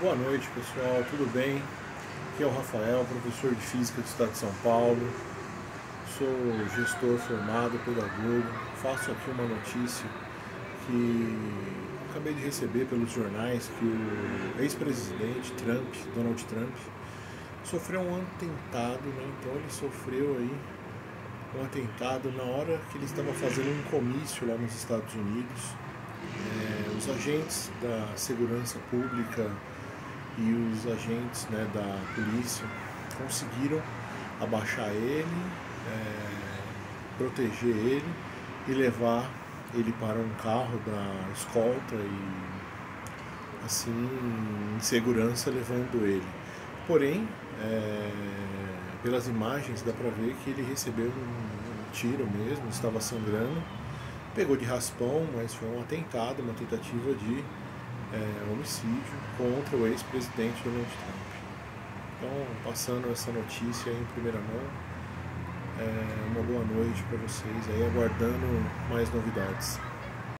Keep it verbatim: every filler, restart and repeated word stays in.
Boa noite, pessoal, tudo bem? Aqui é o Rafael, professor de Física do Estado de São Paulo. Sou gestor formado, pedagogo. Faço aqui uma notícia que acabei de receber pelos jornais que o ex-presidente Trump, Donald Trump, sofreu um atentado, né? Então ele sofreu aí um atentado na hora que ele estava fazendo um comício lá nos Estados Unidos. É, os agentes da segurança pública e os agentes, né, da polícia conseguiram abaixar ele, é, proteger ele e levar ele para um carro da escolta e assim em segurança levando ele. Porém, é, pelas imagens dá para ver que ele recebeu um, um tiro mesmo, estava sangrando, pegou de raspão, mas foi um atentado, uma tentativa de É, homicídio contra o ex-presidente Donald Trump. Então, passando essa notícia em primeira mão, é, uma boa noite para vocês aí, aguardando mais novidades.